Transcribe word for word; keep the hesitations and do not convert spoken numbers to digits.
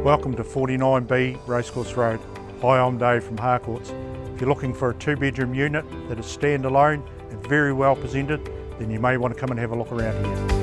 Welcome to forty-nine B Racecourse Road. Hi, I'm Dave from Harcourts. If you're looking for a two bedroom unit that is standalone and very well presented, then you may want to come and have a look around here.